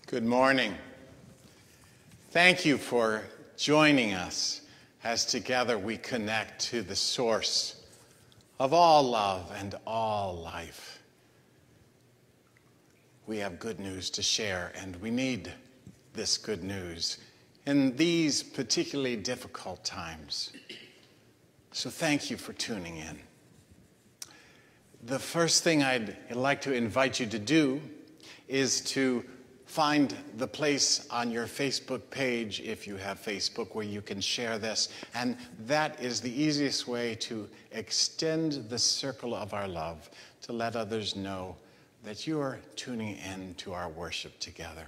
Good morning. Thank you for joining us as together we connect to the source of all love and all life. We have good news to share, and we need this good news in these particularly difficult times. So thank you for tuning in. The first thing I'd like to invite you to do is to find the place on your Facebook page, if you have Facebook, where you can share this. And that is the easiest way to extend the circle of our love, to let others know that you are tuning in to our worship together.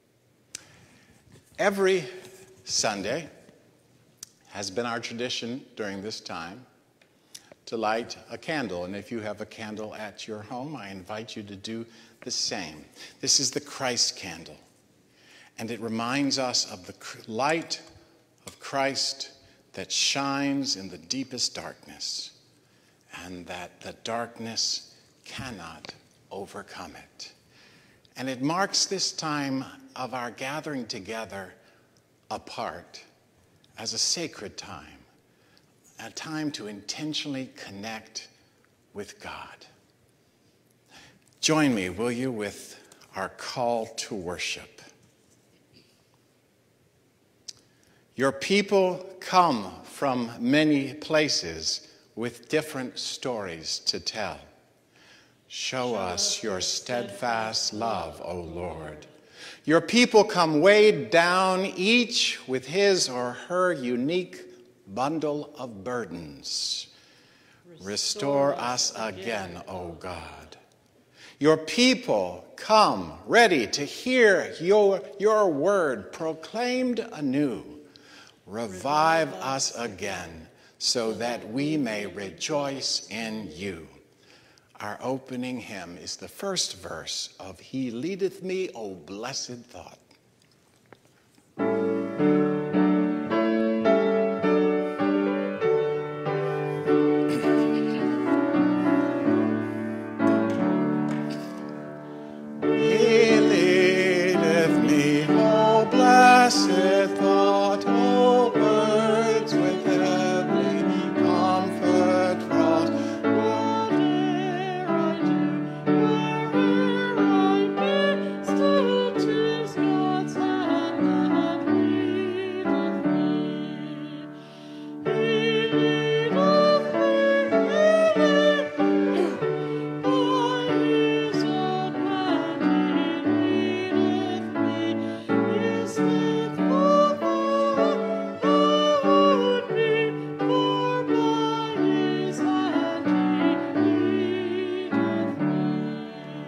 Every Sunday has been our tradition during this time to light a candle. And if you have a candle at your home, I invite you to do the same. This is the Christ candle, and it reminds us of the light of Christ that shines in the deepest darkness, and that the darkness cannot overcome it. And it marks this time of our gathering together apart as a sacred time, a time to intentionally connect with God. Join me, will you, with our call to worship. Your people come from many places with different stories to tell. Show us your steadfast love, O Lord. Your people come weighed down, each with his or her unique bundle of burdens. Restore us again, O God. Your people come ready to hear your word proclaimed anew. Revive us again so that we may rejoice in you. Our opening hymn is the first verse of He Leadeth Me, O Blessed Thought. Blessed thought, O birds with heavenly comfort fraught, whate'er I do, where'er I be, still 'tis God's hand that leadeth me. He leadeth me, by his own hand he leadeth me. His faithful love would be, for by his hand he leadeth me.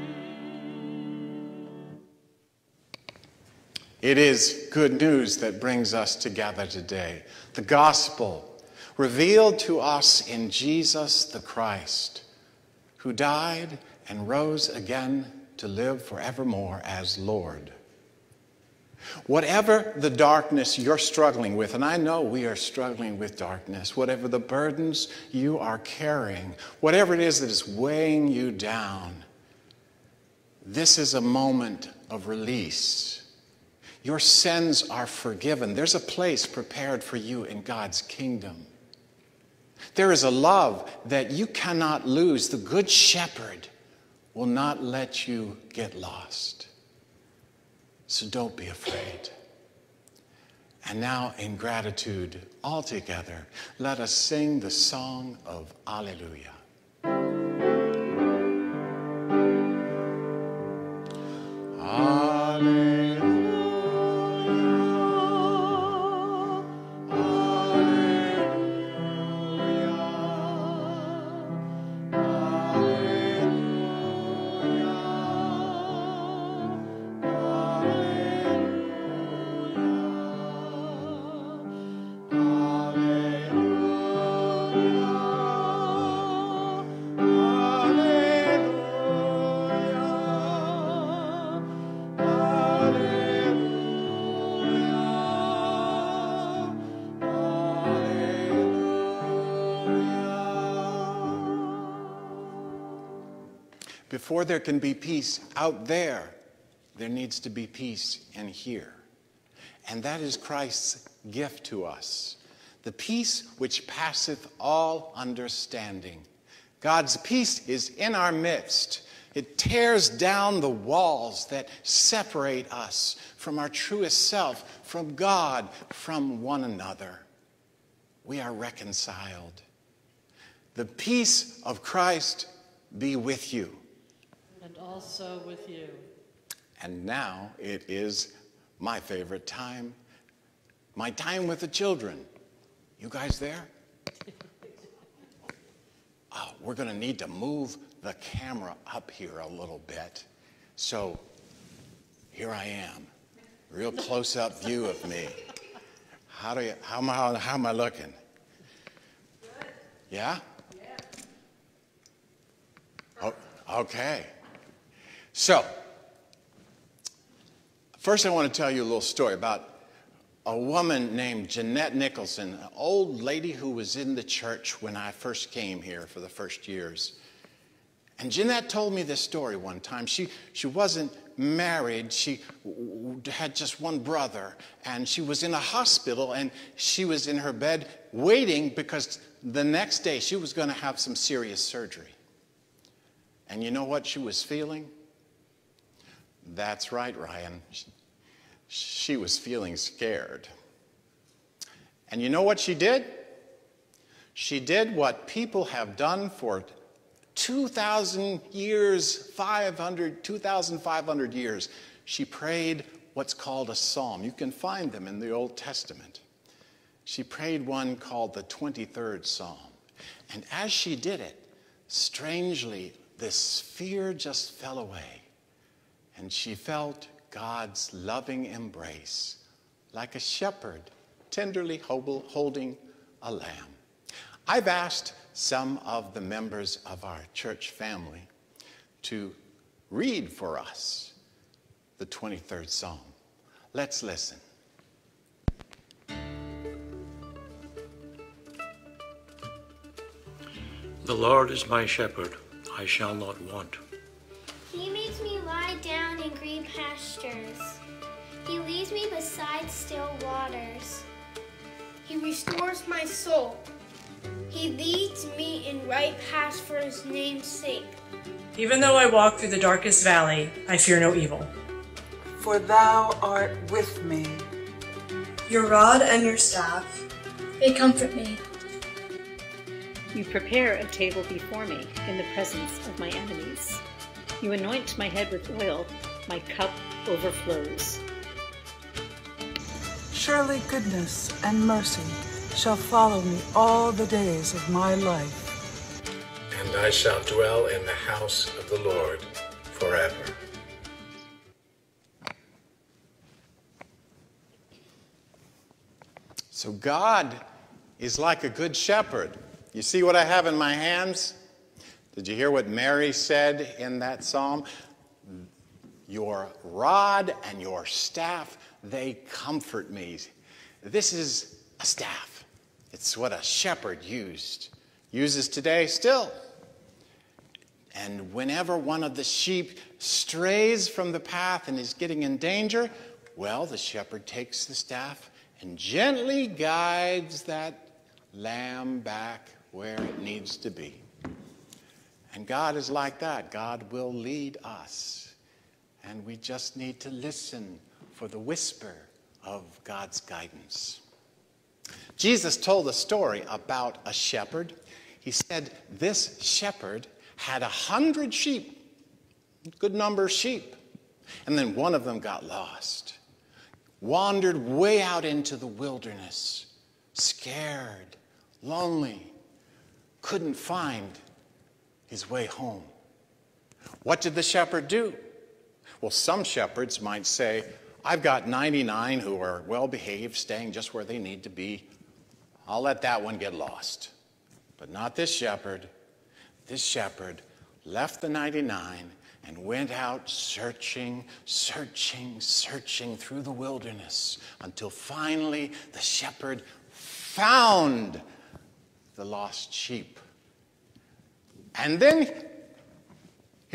It is good news that brings us together today. The gospel revealed to us in Jesus the Christ, who died and rose again to live forevermore as Lord. Whatever the darkness you're struggling with, and I know we are struggling with darkness, whatever the burdens you are carrying, whatever it is that is weighing you down, this is a moment of release. Your sins are forgiven. There's a place prepared for you in God's kingdom. There is a love that you cannot lose. The Good Shepherd will not let you get lost. So don't be afraid. And now, in gratitude, all together, let us sing the song of Alleluia. Before there can be peace out there, there needs to be peace in here. And that is Christ's gift to us. The peace which passeth all understanding. God's peace is in our midst. It tears down the walls that separate us from our truest self, from God, from one another. We are reconciled. The peace of Christ be with you. And also with you. And now it is my favorite time, my time with the children. You guys there? Oh, we're going to need to move the camera up here a little bit. So here I am, real close-up view of me. How am I looking? Good. Yeah? Yeah. Oh, okay. So, first I want to tell you a little story about a woman named Jeanette Nicholson, an old lady who was in the church when I first came here for the first years. And Jeanette told me this story one time. She wasn't married. She had just one brother. And she was in a hospital, and she was in her bed waiting because the next day she was going to have some serious surgery. And you know what she was feeling? That's right, Ryan. She was feeling scared. And you know what she did? She did what people have done for 2,000 years, 2,500 years. She prayed what's called a psalm. You can find them in the Old Testament. She prayed one called the 23rd Psalm. And as she did it, strangely, this fear just fell away. And she felt God's loving embrace, like a shepherd tenderly holding a lamb. I've asked some of the members of our church family to read for us the 23rd Psalm. Let's listen. The Lord is my shepherd, I shall not want. He makes me lie down in green pastures. He leads me beside still waters. He restores my soul. He leads me in right paths for his name's sake. Even though I walk through the darkest valley, I fear no evil. For thou art with me. Your rod and your staff, They comfort me. You prepare a table before me in the presence of my enemies. You anoint my head with oil, my cup overflows. Surely goodness and mercy shall follow me all the days of my life. And I shall dwell in the house of the Lord forever. So God is like a good shepherd. You see what I have in my hands? Did you hear what Mary said in that psalm? Your rod and your staff, they comfort me. This is a staff. It's what a shepherd uses today still. And whenever one of the sheep strays from the path and is getting in danger, well, the shepherd takes the staff and gently guides that lamb back where it needs to be. And God is like that. God will lead us. And we just need to listen for the whisper of God's guidance. Jesus told a story about a shepherd. He said this shepherd had 100 sheep, good number of sheep. And then one of them got lost, wandered way out into the wilderness, scared, lonely, couldn't find his way home. What did the shepherd do? Well, some shepherds might say, I've got 99 who are well-behaved, staying just where they need to be. I'll let that one get lost. But not this shepherd. This shepherd left the 99 and went out searching through the wilderness until finally the shepherd found the lost sheep. And then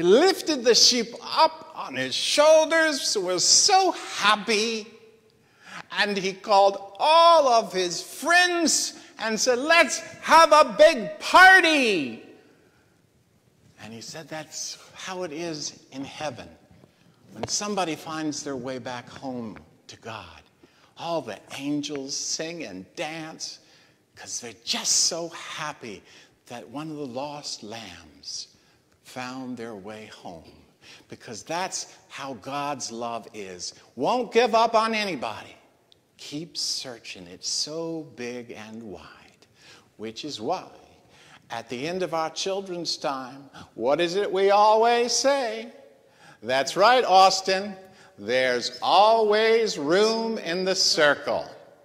He lifted the sheep up on his shoulders, was so happy, and he called all of his friends and said, let's have a big party. And he said that's how it is in heaven. When somebody finds their way back home to God, all the angels sing and dance because they're just so happy that one of the lost lambs found their way home. Because that's how God's love is. Won't give up on anybody. Keep searching. It's so big and wide. Which is why, at the end of our children's time, what is it we always say? That's right, Austin. There's always room in the circle.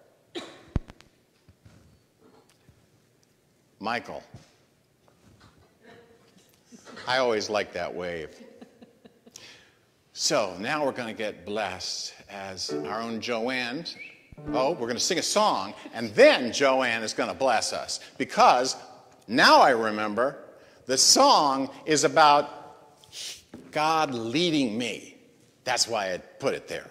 Michael. I always like that wave. So now we're going to get blessed as our own Joanne. Oh, we're going to sing a song, and then Joanne is going to bless us. Because now I remember, the song is about God leading me. That's why I put it there.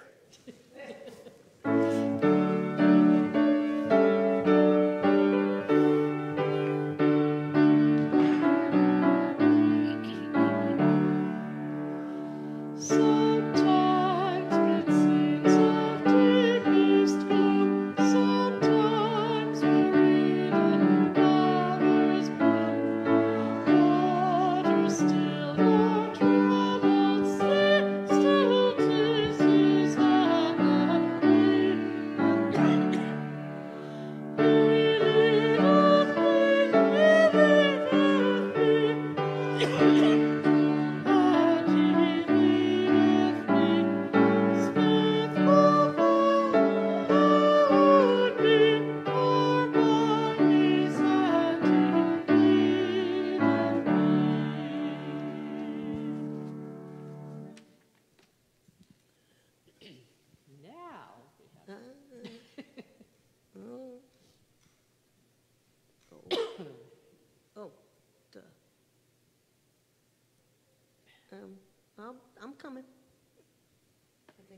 I'm coming. I think.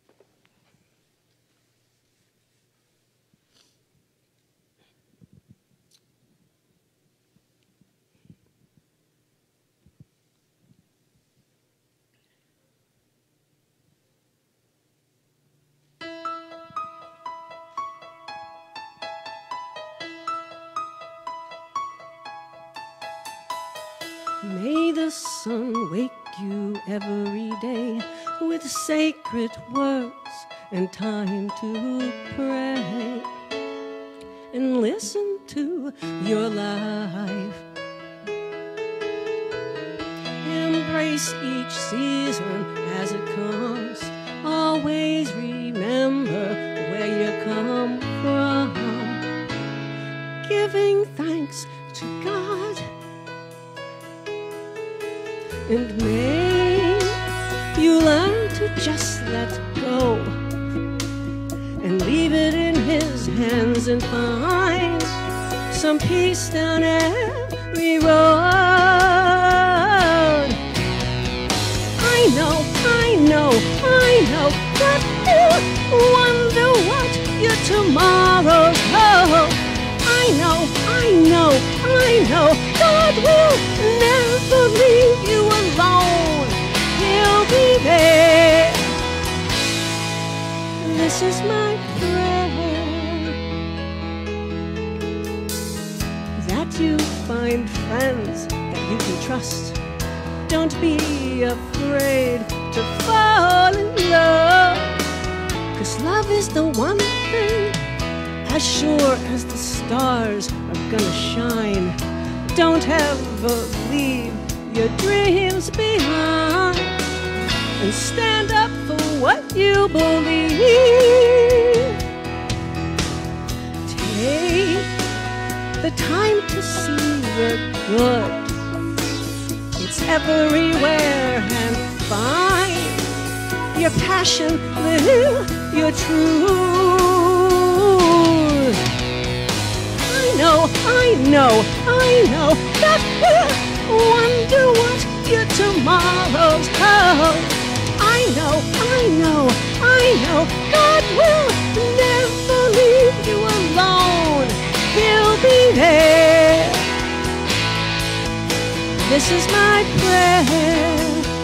May the sun wake you every day with sacred words and time to pray and listen to your life. Embrace each season as it comes. Always remember where you come from. Giving thanks to God. And may you learn to just let go and leave it in His hands and find some peace down every road. I know that you wonder what your tomorrows hold. I know God will never leave you alone. He'll be there. This is my prayer, that you find friends that you can trust. Don't be afraid to fall in love, 'cause love is the one thing, as sure as the stars are gonna shine. Don't ever leave your dreams behind, and stand up for what you believe. Take the time to see the good. It's everywhere, and find your passion, live your truth. I know that you wonder what your tomorrows hold. I know God will never leave you alone. He'll be there. This is my prayer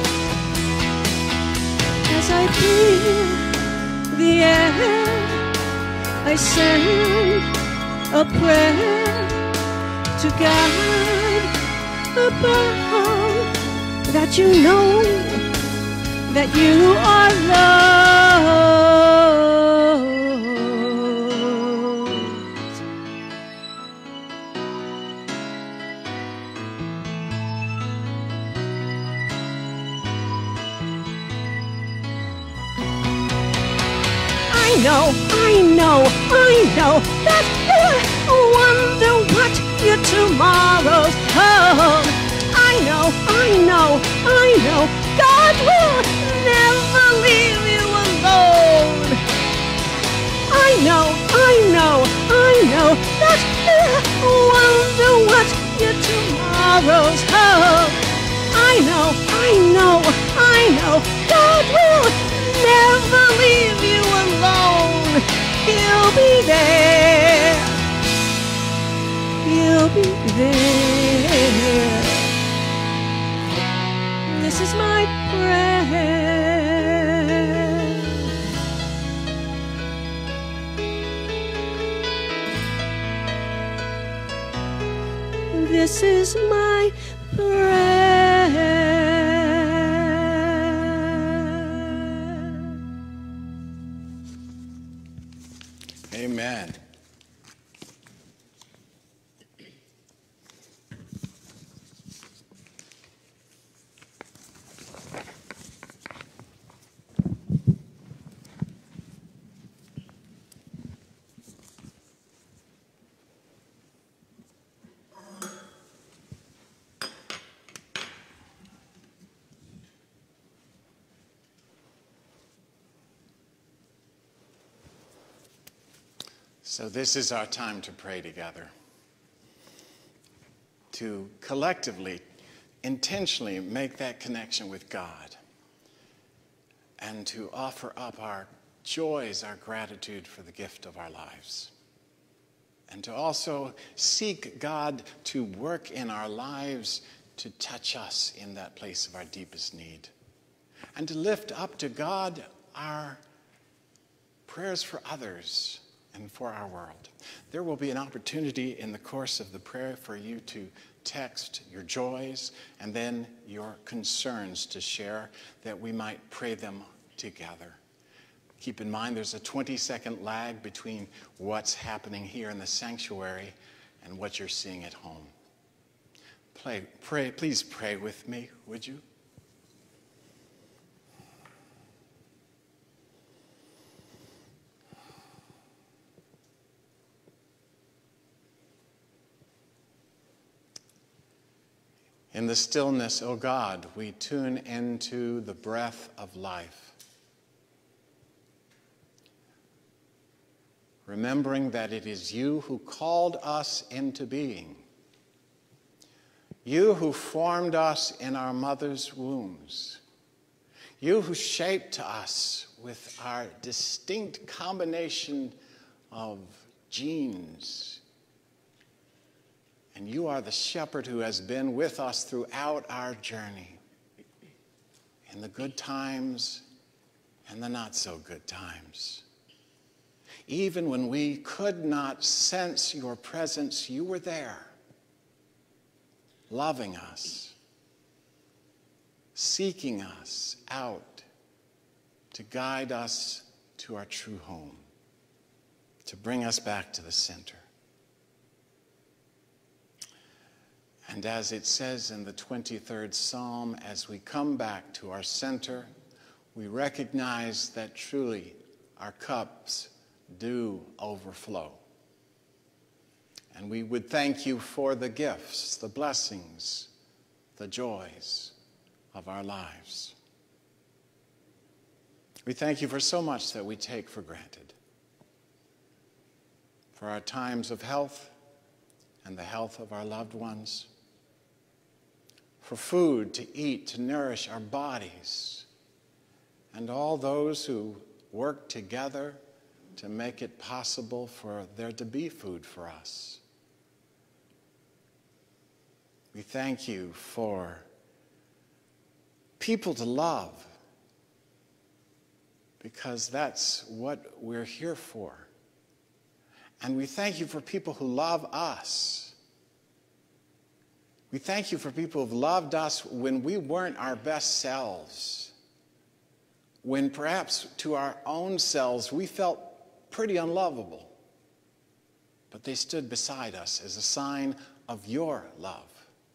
as I breathe the air. I send a prayer to God above, that you know that you are loved. I know that you wonder what your tomorrows hold. I know God will never leave you alone. I know that you wonder what your tomorrows hold. I know God will never leave you alone. He'll be there. He'll be there. This is my prayer. This is my prayer. Amen. So this is our time to pray together, to collectively, intentionally make that connection with God, and to offer up our joys, our gratitude for the gift of our lives, and to also seek God to work in our lives to touch us in that place of our deepest need, and to lift up to God our prayers for others and for our world. There will be an opportunity in the course of the prayer for you to text your joys and then your concerns to share, that we might pray them together. Keep in mind there's a 20-second lag between what's happening here in the sanctuary and what you're seeing at home. Please pray with me, would you? In the stillness, O God, we tune into the breath of life, remembering that it is you who called us into being, you who formed us in our mother's wombs, you who shaped us with our distinct combination of genes. And you are the shepherd who has been with us throughout our journey, in the good times and the not so good times. Even when we could not sense your presence, you were there, loving us, seeking us out to guide us to our true home, to bring us back to the center. And as it says in the 23rd Psalm, as we come back to our center, we recognize that truly our cups do overflow. And we would thank you for the gifts, the blessings, the joys of our lives. We thank you for so much that we take for granted. For our times of health and the health of our loved ones. for food to eat, to nourish our bodies, and all those who work together to make it possible for there to be food for us. We thank you for people to love, because that's what we're here for. And we thank you for people who love us. We thank you for people who've loved us when we weren't our best selves, when perhaps to our own selves we felt pretty unlovable, but they stood beside us as a sign of your love.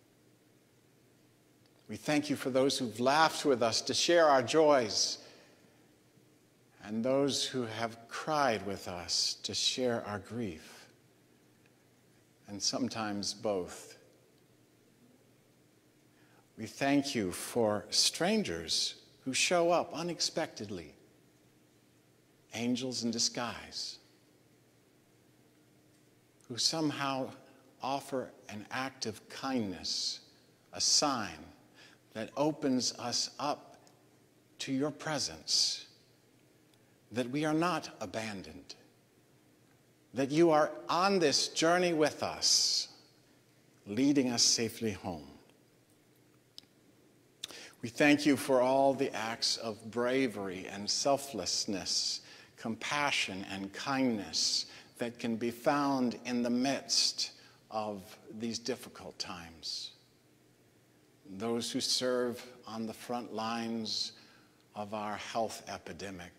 We thank you for those who've laughed with us to share our joys, and those who have cried with us to share our grief, and sometimes both. We thank you for strangers who show up unexpectedly, angels in disguise, who somehow offer an act of kindness, a sign that opens us up to your presence, that we are not abandoned, that you are on this journey with us, leading us safely home. We thank you for all the acts of bravery and selflessness, compassion and kindness that can be found in the midst of these difficult times. Those who serve on the front lines of our health epidemic.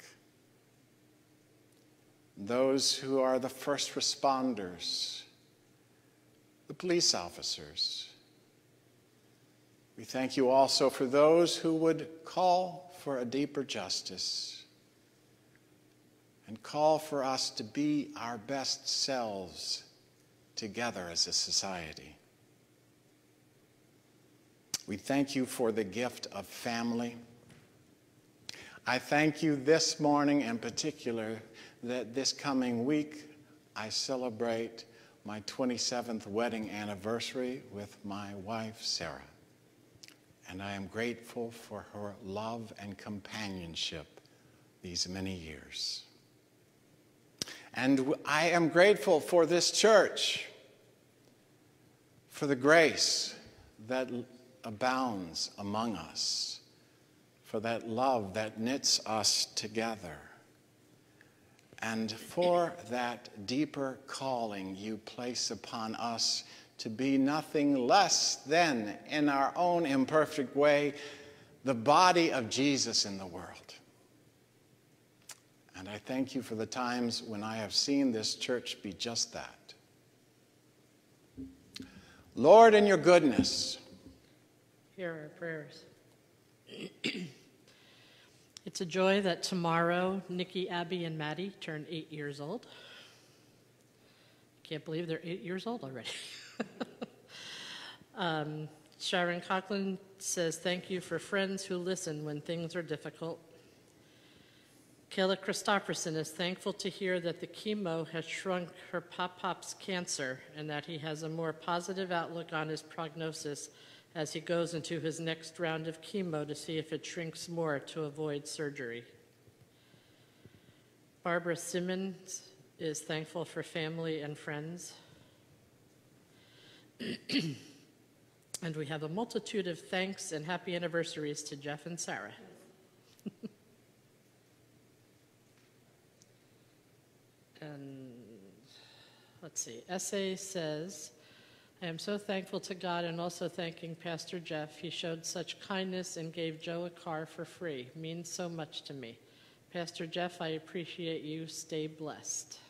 Those who are the first responders, the police officers. We thank you also for those who would call for a deeper justice and call for us to be our best selves together as a society. We thank you for the gift of family. I thank you this morning in particular that this coming week I celebrate my 27th wedding anniversary with my wife, Sarah. And I am grateful for her love and companionship these many years. And I am grateful for this church, for the grace that abounds among us, for that love that knits us together, and for that deeper calling you place upon us to be nothing less than, in our own imperfect way, the body of Jesus in the world. And I thank you for the times when I have seen this church be just that. Lord, in your goodness, hear our prayers. It's a joy that tomorrow Nikki, Abby, and Maddie turn 8 years old. Can't believe they're 8 years old already. Sharon Coughlin says, thank you for friends who listen when things are difficult. Kayla Christofferson is thankful to hear that the chemo has shrunk her pop-pop's cancer and that he has a more positive outlook on his prognosis as he goes into his next round of chemo to see if it shrinks more to avoid surgery. Barbara Simmons is thankful for family and friends. And we have a multitude of thanks and happy anniversaries to Jeff and Sarah. And let's see, Essay says, I am so thankful to God and also thanking Pastor Jeff. He showed such kindness and gave Joe a car for free. Means so much to me. Pastor Jeff, I appreciate you. Stay blessed.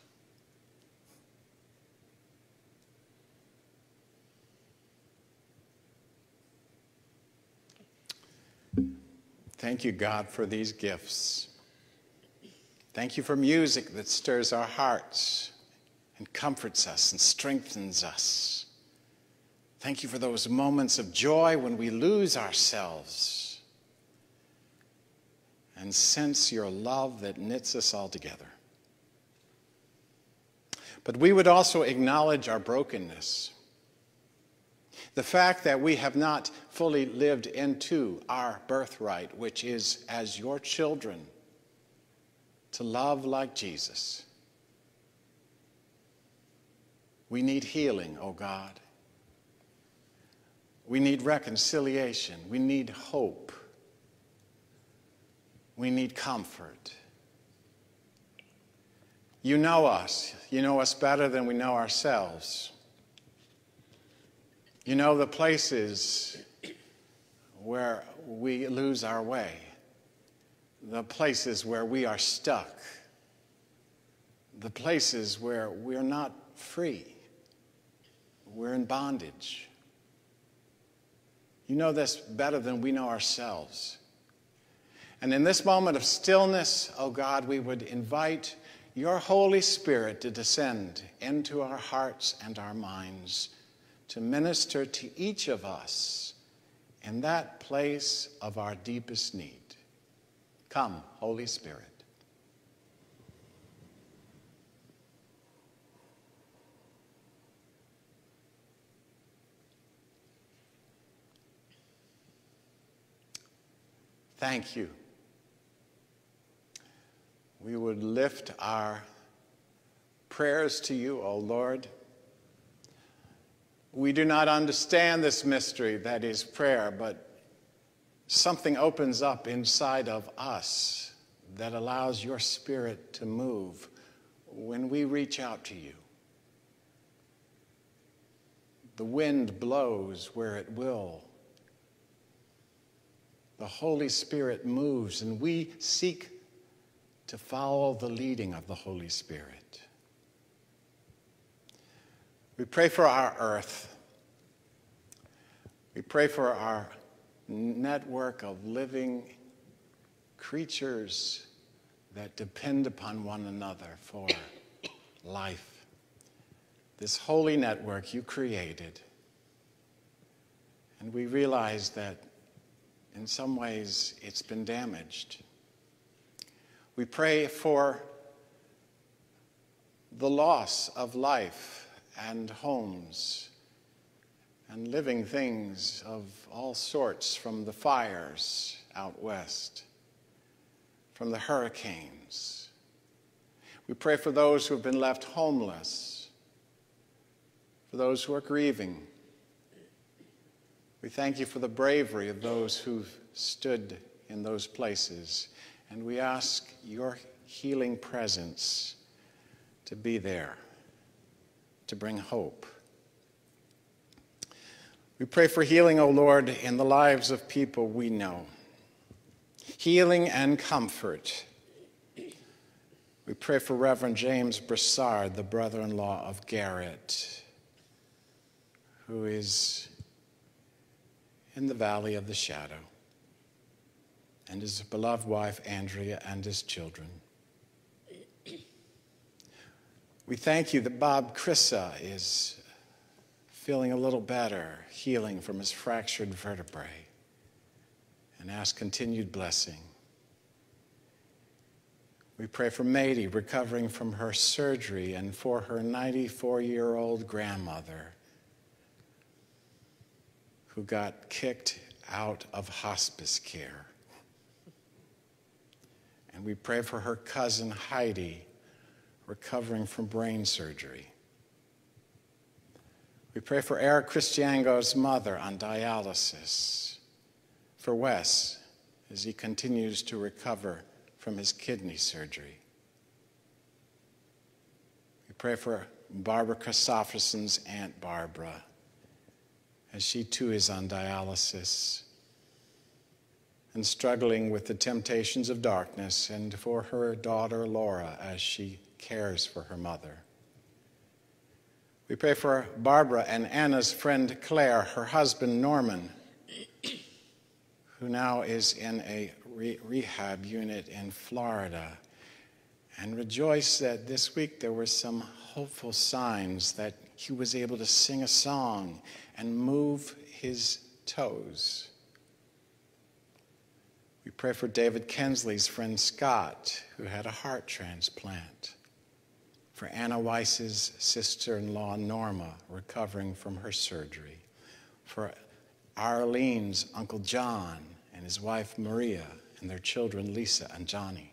Thank you, God, for these gifts. Thank you for music that stirs our hearts and comforts us and strengthens us. Thank you for those moments of joy when we lose ourselves and sense your love that knits us all together. But we would also acknowledge our brokenness. The fact that we have not fully lived into our birthright, which is as your children, to love like Jesus. We need healing, oh God. We need reconciliation. We need hope. We need comfort. You know us. You know us better than we know ourselves. You know the places where we lose our way, the places where we are stuck, the places where we're not free, we're in bondage. You know this better than we know ourselves. And in this moment of stillness, oh God, we would invite your Holy Spirit to descend into our hearts and our minds, to minister to each of us in that place of our deepest need. Come, Holy Spirit. Thank you. We would lift our prayers to you, O Lord. We do not understand this mystery that is prayer, but something opens up inside of us that allows your Spirit to move when we reach out to you. The wind blows where it will. The Holy Spirit moves, and we seek to follow the leading of the Holy Spirit. We pray for our earth. We pray for our network of living creatures that depend upon one another for life. This holy network you created. And we realize that in some ways it's been damaged. We pray for the loss of life and homes and living things of all sorts, from the fires out west, from the hurricanes. We pray for those who have been left homeless, for those who are grieving. We thank you for the bravery of those who've stood in those places, and we ask your healing presence to be there, to bring hope. We pray for healing, O Lord, in the lives of people we know. Healing and comfort. We pray for Reverend James Broussard, the brother-in-law of Garrett, who is in the valley of the shadow, and his beloved wife, Andrea, and his children. We thank you that Bob Crissa is feeling a little better, healing from his fractured vertebrae, and ask continued blessing. We pray for Mady, recovering from her surgery, and for her 94-year-old grandmother, who got kicked out of hospice care. And we pray for her cousin Heidi, recovering from brain surgery. We pray for Eric Christiango's mother on dialysis, for Wes as he continues to recover from his kidney surgery. We pray for Barbara Christopherson's Aunt Barbara, as she too is on dialysis and struggling with the temptations of darkness, and for her daughter Laura as she cares for her mother. We pray for Barbara and Anna's friend Claire, her husband Norman, who now is in a rehab unit in Florida, and rejoice that this week there were some hopeful signs that he was able to sing a song and move his toes. We pray for David Kensley's friend Scott, who had a heart transplant. For Anna Weiss's sister-in-law Norma, recovering from her surgery. for Arlene's Uncle John and his wife Maria and their children Lisa and Johnny.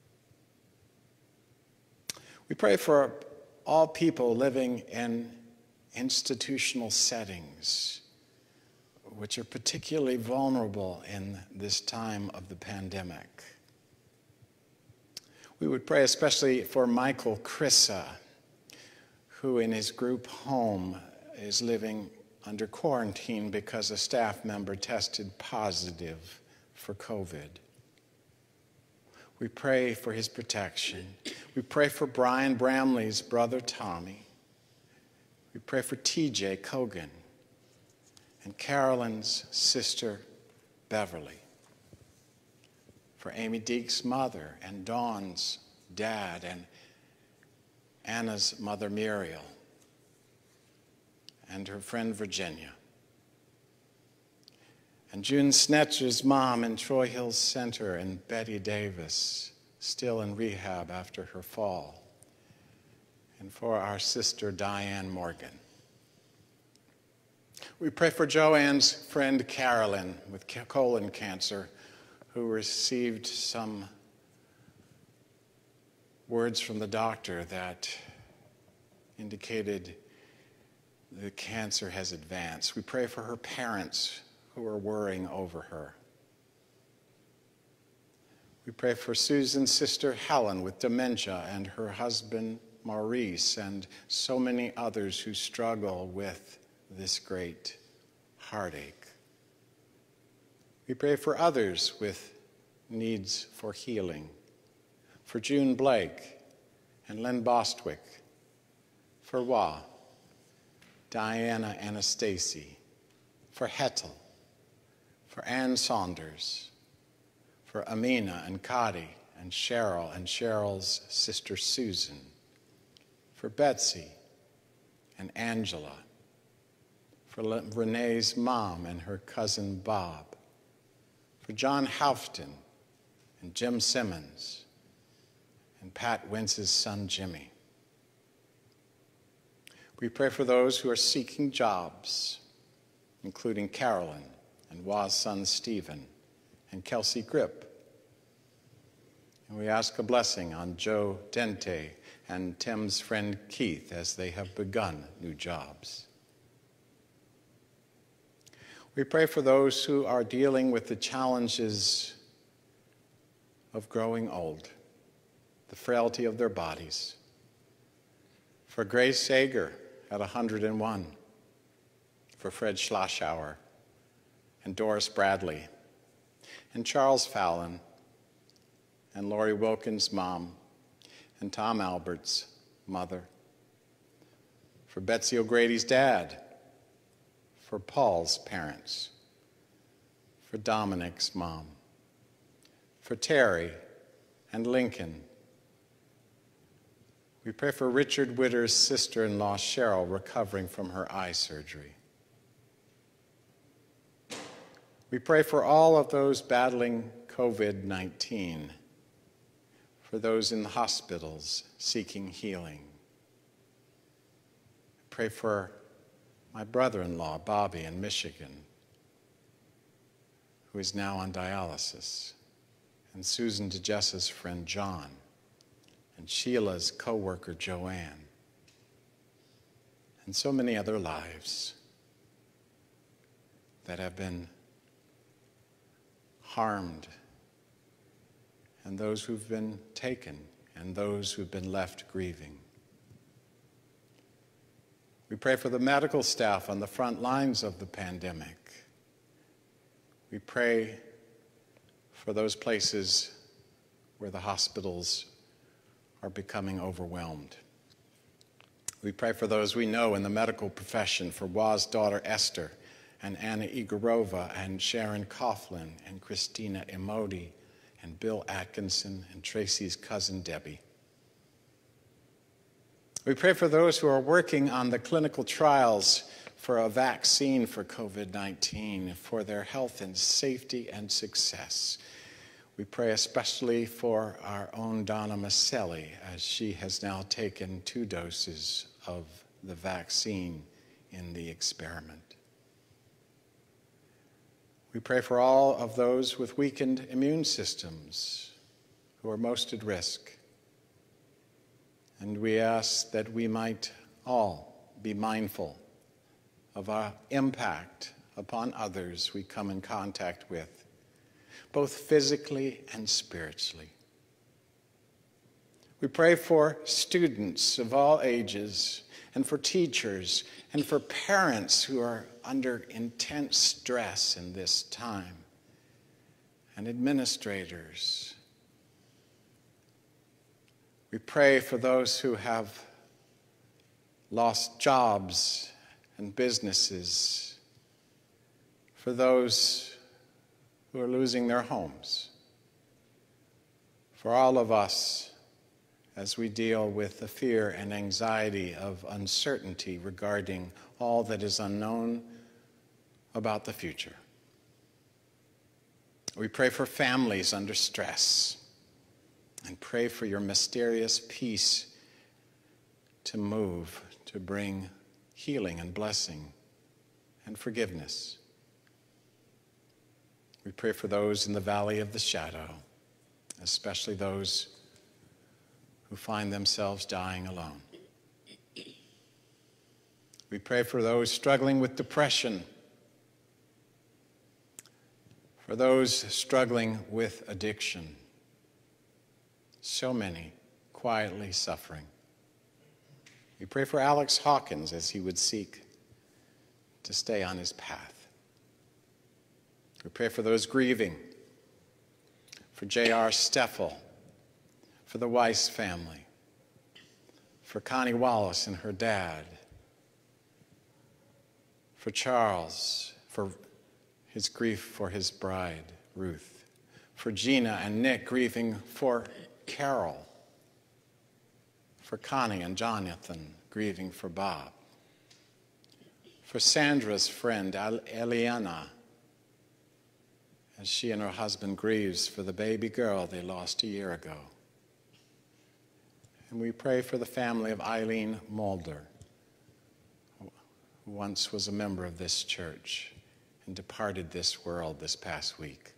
We pray for all people living in institutional settings, which are particularly vulnerable in this time of the pandemic. We would pray especially for Michael Crissa, who in his group home is living under quarantine because a staff member tested positive for COVID. We pray for his protection. We pray for Brian Bramley's brother Tommy. We pray for TJ Kogan and Carolyn's sister Beverly. For Amy Deek's mother and Dawn's dad and Anna's mother Muriel and her friend Virginia. And June Snetcher's mom in Troy Hills Center and Betty Davis, still in rehab after her fall. And for our sister Diane Morgan. We pray for Joanne's friend Carolyn with colon cancer, who received some words from the doctor that indicated the cancer has advanced. We pray for her parents who are worrying over her. We pray for Susan's sister Helen with dementia and her husband Maurice and so many others who struggle with this great heartache. We pray for others with needs for healing. For June Blake and Len Bostwick. For Wah, Diana Anastasi. For Hettel. For Ann Saunders. For Amina and Kadi and Cheryl's sister Susan. For Betsy and Angela. For Renee's mom and her cousin Bob. For John Houfton and Jim Simmons and Pat Wentz's son Jimmy. We pray for those who are seeking jobs, including Carolyn and Wah's son Stephen and Kelsey Grip. And we ask a blessing on Joe Dente and Tim's friend Keith as they have begun new jobs. We pray for those who are dealing with the challenges of growing old, the frailty of their bodies. For Grace Sager at 101, for Fred Schlashauer and Doris Bradley, and Charles Fallon, and Lori Wilkins' mom, and Tom Albert's mother. For Betsy O'Grady's dad, for Paul's parents, for Dominic's mom, for Terry and Lincoln. We pray for Richard Witter's sister-in-law, Cheryl, recovering from her eye surgery. We pray for all of those battling COVID-19, for those in the hospitals seeking healing. Pray for my brother-in-law, Bobby, in Michigan, who is now on dialysis, and Susan DeJessa's friend, John, and Sheila's co-worker, Joanne, and so many other lives that have been harmed, and those who've been taken, and those who've been left grieving. We pray for the medical staff on the front lines of the pandemic. We pray for those places where the hospitals are becoming overwhelmed. We pray for those we know in the medical profession, for Wah's daughter Esther, and Anna Igorova, and Sharon Coughlin, and Christina Imodi, and Bill Atkinson, and Tracy's cousin Debbie. We pray for those who are working on the clinical trials for a vaccine for COVID-19, for their health and safety and success. We pray especially for our own Donna Maselli, as she has now taken 2 doses of the vaccine in the experiment. We pray for all of those with weakened immune systems who are most at risk. And we ask that we might all be mindful of our impact upon others we come in contact with, both physically and spiritually. We pray for students of all ages, and for teachers, and for parents who are under intense stress in this time, and administrators. We pray for those who have lost jobs and businesses, for those who are losing their homes, for all of us as we deal with the fear and anxiety of uncertainty regarding all that is unknown about the future. We pray for families under stress and pray for your mysterious peace to move, to bring healing and blessing and forgiveness. We pray for those in the valley of the shadow, especially those who find themselves dying alone. We pray for those struggling with depression, for those struggling with addiction, so many quietly suffering. We pray for Alex Hawkins as he would seek to stay on his path. We pray for those grieving, for J.R. Steffel, for the Weiss family, for Connie Wallace and her dad, for Charles, for his grief for his bride, Ruth, for Gina and Nick grieving for Carol, for Connie and Jonathan grieving for Bob, for Sandra's friend, Eliana, as she and her husband grieves for the baby girl they lost a year ago. And we pray for the family of Eileen Mulder, who once was a member of this church and departed this world this past week.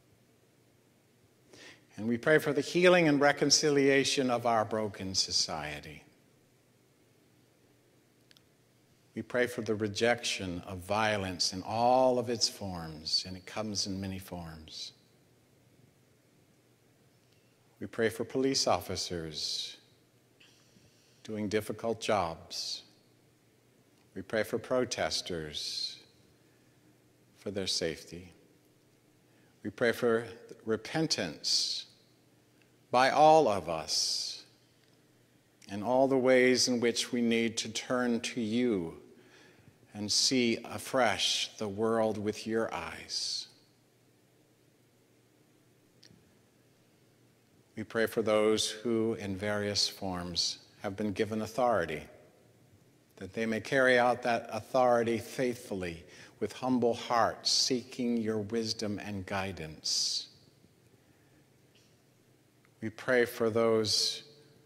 And we pray for the healing and reconciliation of our broken society. We pray for the rejection of violence in all of its forms, and it comes in many forms. We pray for police officers doing difficult jobs. We pray for protesters, for their safety. We pray for repentance by all of us and all the ways in which we need to turn to you and see afresh the world with your eyes. We pray for those who, in various forms, have been given authority, that they may carry out that authority faithfully with humble hearts, seeking your wisdom and guidance. We pray for those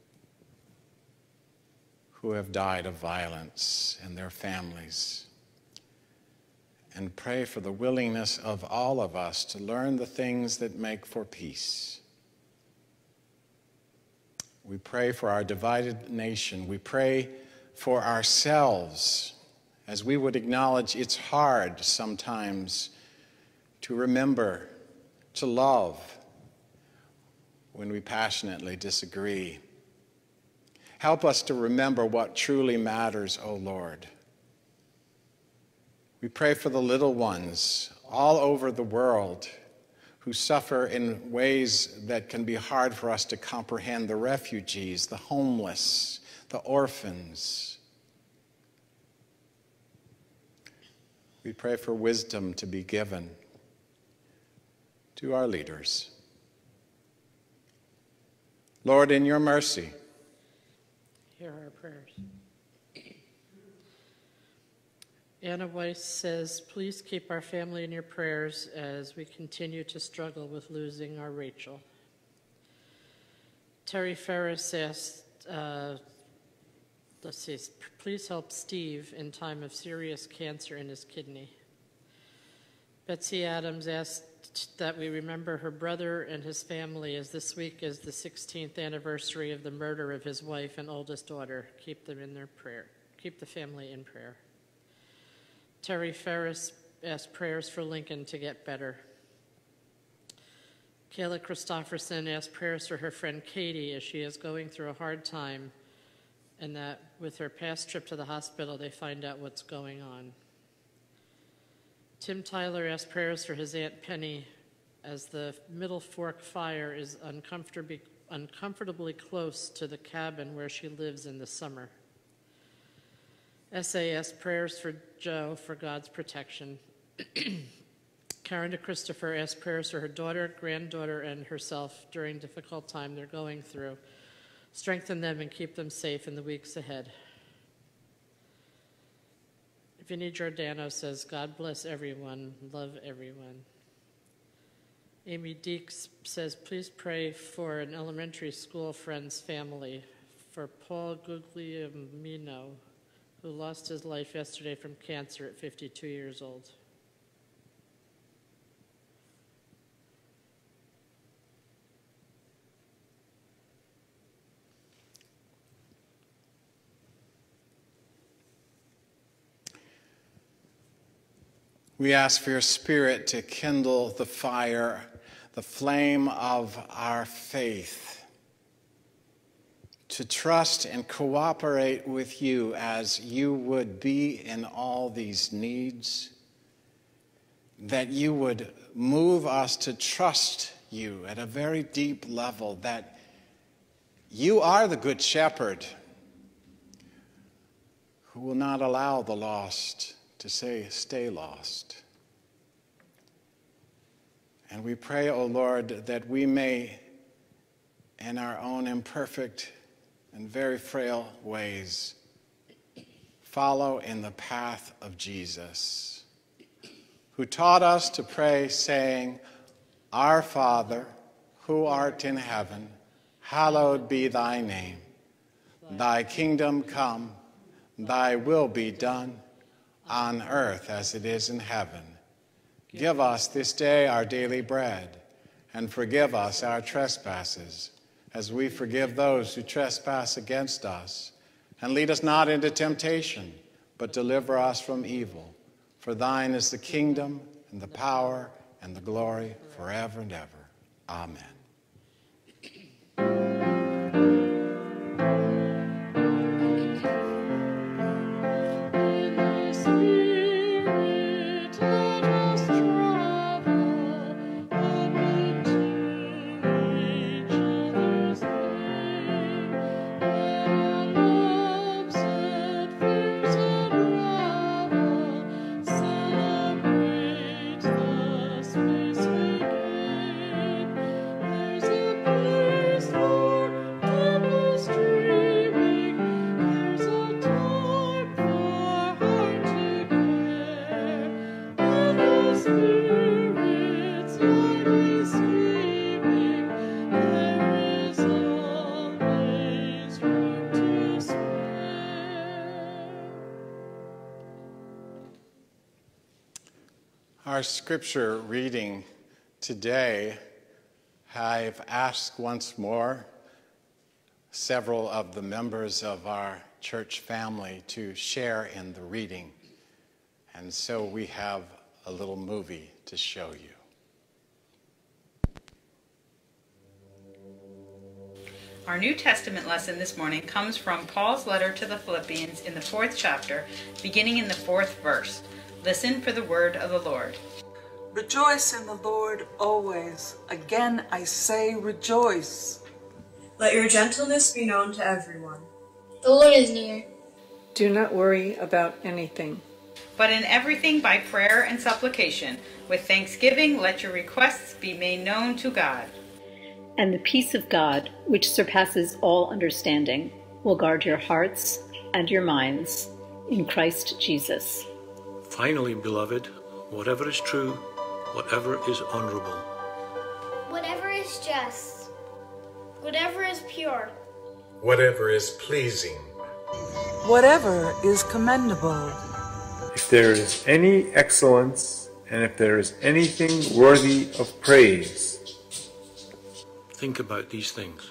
who have died of violence and their families, and pray for the willingness of all of us to learn the things that make for peace. We pray for our divided nation. We pray for ourselves, as we would acknowledge it's hard sometimes to remember, to love when we passionately disagree. Help us to remember what truly matters, O Lord. We pray for the little ones all over the world who suffer in ways that can be hard for us to comprehend, the refugees, the homeless, the orphans. We pray for wisdom to be given to our leaders. Lord, in your mercy, hear our prayers. Anna Weiss says, please keep our family in your prayers as we continue to struggle with losing our Rachel. Terry Ferris asked, please help Steve in time of serious cancer in his kidney. Betsy Adams asked that we remember her brother and his family, as this week is the 16th anniversary of the murder of his wife and oldest daughter. Keep them in their prayer. Keep the family in prayer. Terry Ferris asked prayers for Lincoln to get better. Kayla Christopherson asked prayers for her friend Katie as she is going through a hard time, and that with her past trip to the hospital, they find out what's going on. Tim Tyler asked prayers for his Aunt Penny as the Middle Fork fire is uncomfortably close to the cabin where she lives in the summer. S.A. asked prayers for Joe for God's protection. Karen de Christopher asked prayers for her daughter, granddaughter, and herself during difficult time they're going through. Strengthen them and keep them safe in the weeks ahead. Vinnie Giordano says, God bless everyone, love everyone. Amy Deeks says, please pray for an elementary school friend's family, for Paul Guglielmino, who lost his life yesterday from cancer at 52 years old. We ask for your Spirit to kindle the fire, the flame of our faith, to trust and cooperate with you as you would be in all these needs, that you would move us to trust you at a very deep level, that you are the Good Shepherd who will not allow the lost to stay lost. And we pray, O Lord, that we may, in our own imperfect and very frail ways, follow in the path of Jesus, who taught us to pray, saying, Our Father, who art in heaven, hallowed be thy name. Thy kingdom come, thy will be done, on earth as it is in heaven. Give us this day our daily bread, and forgive us our trespasses, as we forgive those who trespass against us. And lead us not into temptation, but deliver us from evil. For thine is the kingdom, and the power, and the glory, forever and ever. Amen. Our scripture reading today, I've asked once more several of the members of our church family to share in the reading. And so we have a little movie to show you. Our New Testament lesson this morning comes from Paul's letter to the Philippians in the 4th chapter, beginning in the 4th verse. Listen for the word of the Lord. Rejoice in the Lord always. Again I say rejoice. Let your gentleness be known to everyone. The Lord is near. Do not worry about anything. But in everything by prayer and supplication, with thanksgiving let your requests be made known to God. And the peace of God, which surpasses all understanding, will guard your hearts and your minds in Christ Jesus. Finally, beloved, whatever is true, whatever is honorable, Whatever is just. Whatever is pure. Whatever is pleasing. Whatever is commendable. If there is any excellence and if there is anything worthy of praise, think about these things.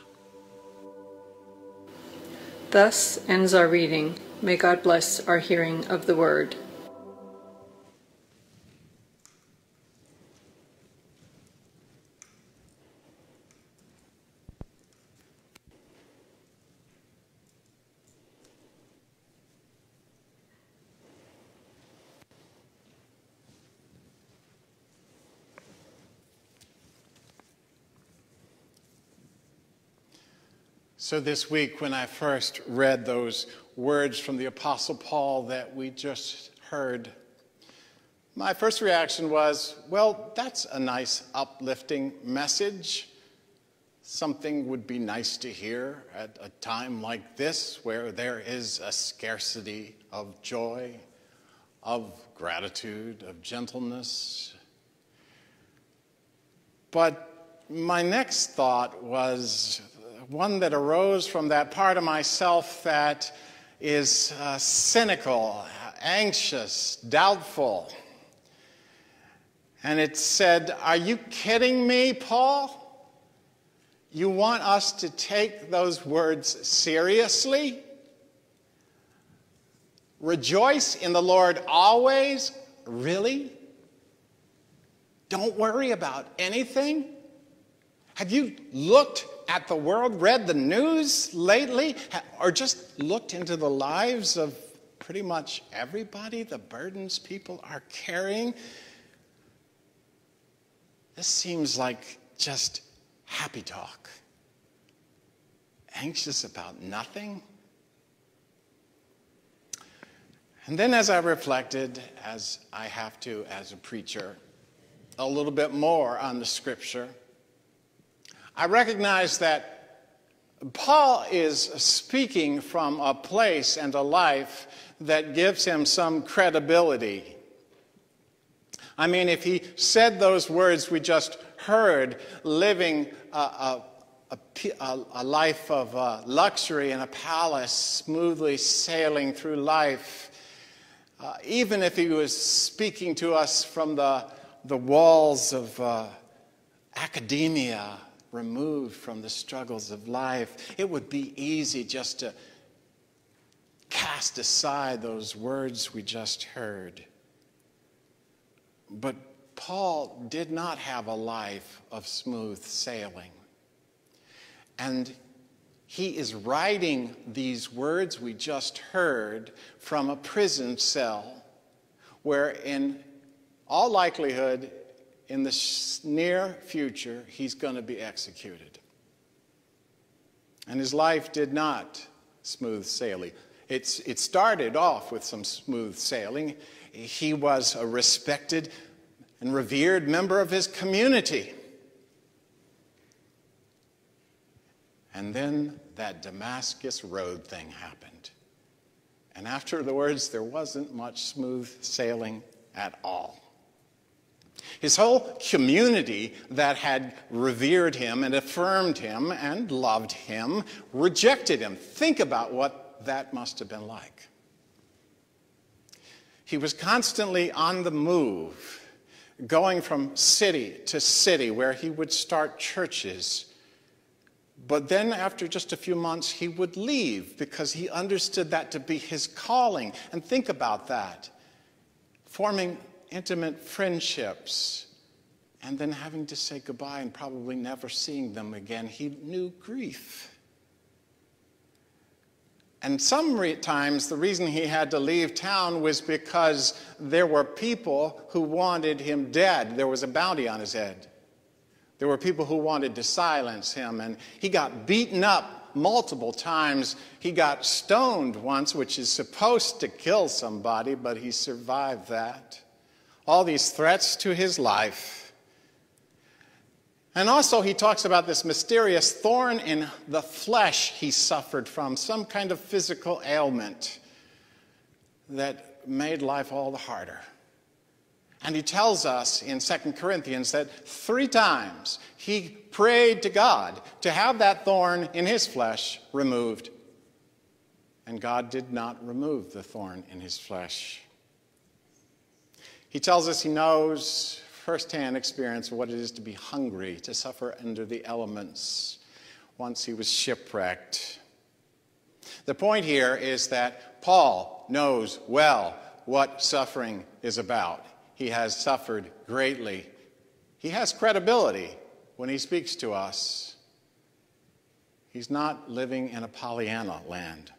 Thus ends our reading. May God bless our hearing of the word. So this week, when I first read those words from the Apostle Paul that we just heard, my first reaction was, well, that's a nice uplifting message. Something would be nice to hear at a time like this where there is a scarcity of joy, of gratitude, of gentleness. But my next thought was one that arose from that part of myself that is cynical, anxious, doubtful. And it said, "Are you kidding me, Paul? You want us to take those words seriously? Rejoice in the Lord always? Really? Don't worry about anything? Have you looked at the world, read the news lately, or just looked into the lives of pretty much everybody, the burdens people are carrying? This seems like just happy talk. Anxious about nothing?" And then as I reflected, as I have to as a preacher, a little bit more on the scripture, I recognize that Paul is speaking from a place and a life that gives him some credibility. I mean, if he said those words we just heard, living a life of luxury in a palace, smoothly sailing through life, even if he was speaking to us from the walls of academia, removed from the struggles of life, it would be easy just to cast aside those words we just heard. But Paul did not have a life of smooth sailing. And he is writing these words we just heard from a prison cell where in all likelihood in the near future, he's going to be executed. And his life did not smooth sailing. It started off with some smooth sailing. He was a respected and revered member of his community. And then that Damascus Road thing happened. And afterwards, there wasn't much smooth sailing at all. His whole community that had revered him and affirmed him and loved him rejected him. Think about what that must have been like. He was constantly on the move, going from city to city where he would start churches. But then after just a few months, he would leave because he understood that to be his calling. And think about that. Forming intimate friendships, and then having to say goodbye and probably never seeing them again. He knew grief. And sometimes the reason he had to leave town was because there were people who wanted him dead. There was a bounty on his head. There were people who wanted to silence him, and he got beaten up multiple times. He got stoned once, which is supposed to kill somebody, but he survived that. All these threats to his life. And also he talks about this mysterious thorn in the flesh he suffered from, some kind of physical ailment that made life all the harder. And he tells us in 2 Corinthians that 3 times he prayed to God to have that thorn in his flesh removed. And God did not remove the thorn in his flesh. He tells us he knows firsthand experience what it is to be hungry, to suffer under the elements. Once he was shipwrecked. The point here is that Paul knows well what suffering is about. He has suffered greatly. He has credibility when he speaks to us. He's not living in a Pollyanna land.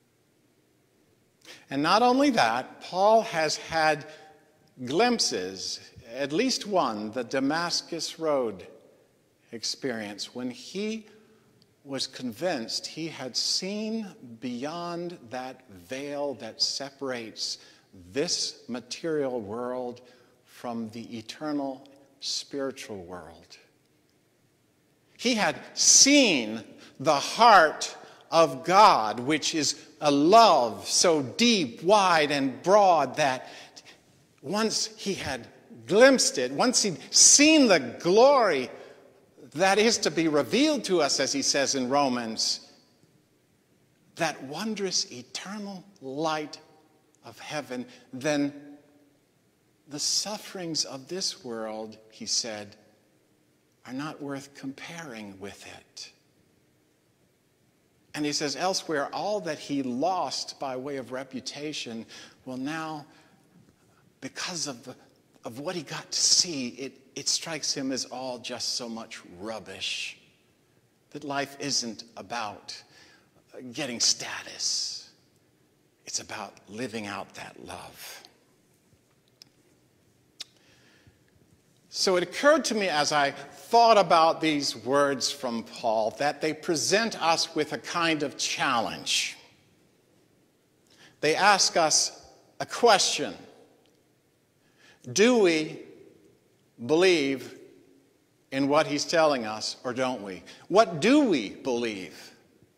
And not only that, Paul has had glimpses, at least one, the Damascus Road experience, when he was convinced he had seen beyond that veil that separates this material world from the eternal spiritual world. He had seen the heart of God, which is a love so deep, wide, and broad that once he had glimpsed it, once he'd seen the glory that is to be revealed to us, as he says in Romans, that wondrous eternal light of heaven, then the sufferings of this world, he said, are not worth comparing with it. And he says elsewhere, all that he lost by way of reputation will now, because of what he got to see, it strikes him as all just so much rubbish. That life isn't about getting status. It's about living out that love. So it occurred to me as I thought about these words from Paul that they present us with a kind of challenge. They ask us a question. Do we believe in what he's telling us, or don't we? What do we believe?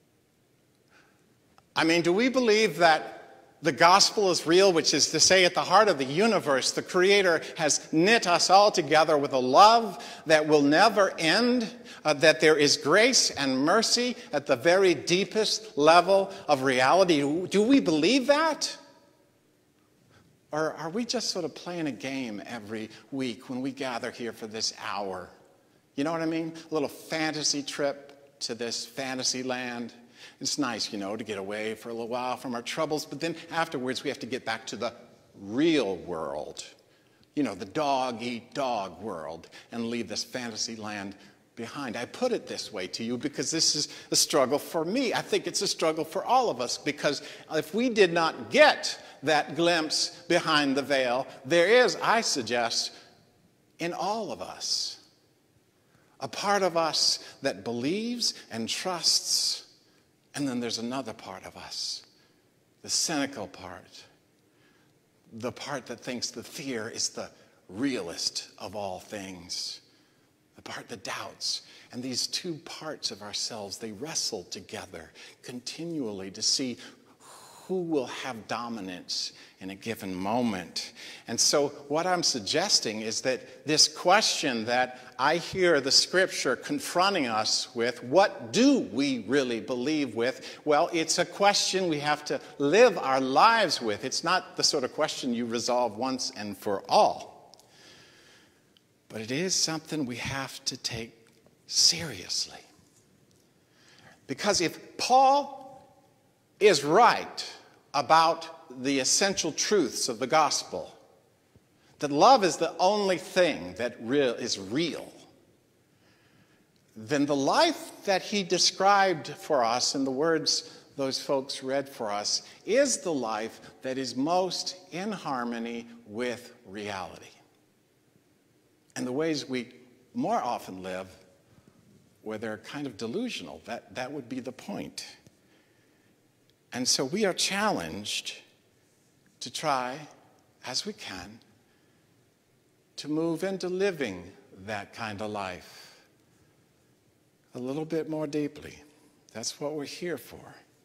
I mean, do we believe that the gospel is real, which is to say at the heart of the universe, the Creator has knit us all together with a love that will never end, that there is grace and mercy at the very deepest level of reality? Do we believe that? Or are we just sort of playing a game every week when we gather here for this hour? You know what I mean? A little fantasy trip to this fantasy land. It's nice, you know, to get away for a little while from our troubles, but then afterwards we have to get back to the real world. You know, the dog-eat-dog world, and leave this fantasy land behind. I put it this way to you because this is a struggle for me. I think it's a struggle for all of us, because if we did not get that glimpse behind the veil, there is, I suggest, in all of us, a part of us that believes and trusts. And then there's another part of us, the cynical part, the part that thinks the fear is the realest of all things, the part that doubts. And these two parts of ourselves, they wrestle together continually to see who will have dominance in a given moment. And so what I'm suggesting is that this question that I hear the scripture confronting us with, what do we really believe with? Well, it's a question we have to live our lives with. It's not the sort of question you resolve once and for all. But it is something we have to take seriously. Because if Paul is right about the essential truths of the gospel, that love is the only thing that is real, then the life that he described for us in the words those folks read for us is the life that is most in harmony with reality. And the ways we more often live, where they're kind of delusional, that would be the point. And so we are challenged to try, as we can, to move into living that kind of life a little bit more deeply. That's what we're here for.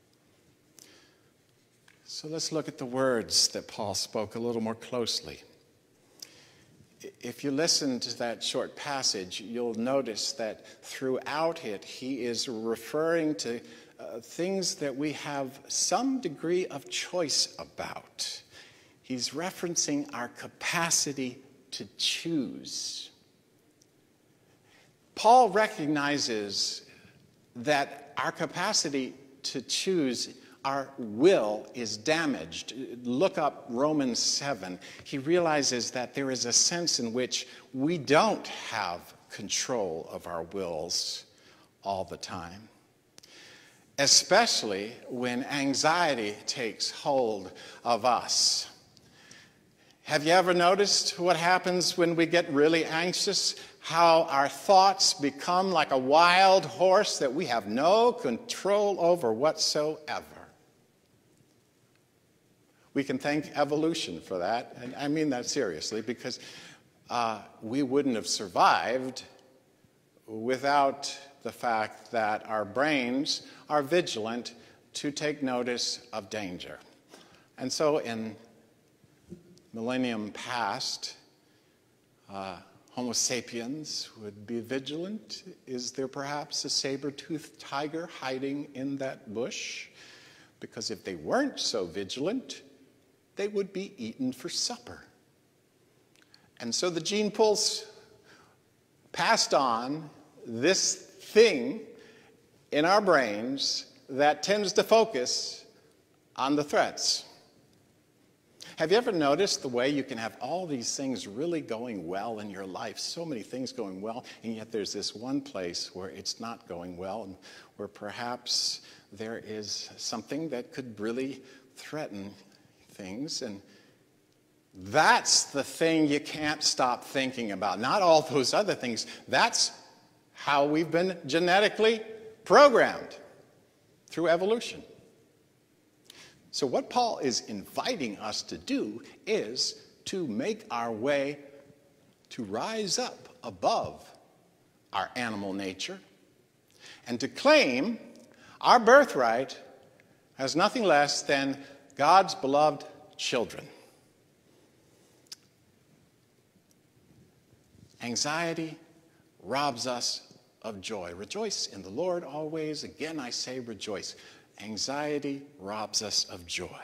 So let's look at the words that Paul spoke a little more closely. If you listen to that short passage, you'll notice that throughout it, he is referring to things that we have some degree of choice about. he's referencing our capacity to choose. Paul recognizes that our capacity to choose, our will, is damaged. Look up Romans 7. He realizes that there is a sense in which we don't have control of our wills all the time, especially when anxiety takes hold of us. Have you ever noticed what happens when we get really anxious? How our thoughts become like a wild horse that we have no control over whatsoever. We can thank evolution for that, and I mean that seriously, because we wouldn't have survived without the fact that our brains are vigilant to take notice of danger. And so in millennium past, Homo sapiens would be vigilant. Is there perhaps a saber-toothed tiger hiding in that bush? Because if they weren't so vigilant, they would be eaten for supper. And so the gene pools passed on this thing in our brains that tends to focus on the threats. Have you ever noticed the way you can have all these things really going well in your life, so many things going well, and yet there's this one place where it's not going well, and where perhaps there is something that could really threaten things, and that's the thing you can't stop thinking about, not all those other things. That's how we've been genetically programmed through evolution. So what Paul is inviting us to do is to make our way to rise up above our animal nature and to claim our birthright as nothing less than God's beloved children. Anxiety robs us of joy. Rejoice in the Lord always. Again, I say rejoice. Anxiety robs us of joy.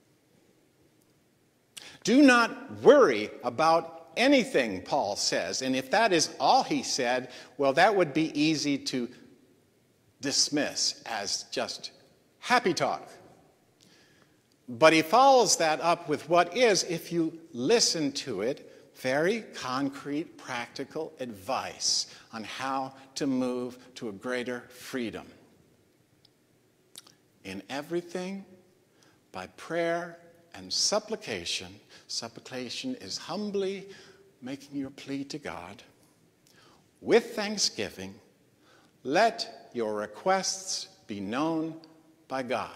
Do not worry about anything, Paul says. And if that is all he said, well, that would be easy to dismiss as just happy talk. But he follows that up with what is, if you listen to it, very concrete, practical advice on how to move to a greater freedom. In everything, by prayer and supplication. Supplication is humbly making your plea to God. With thanksgiving, let your requests be known by God.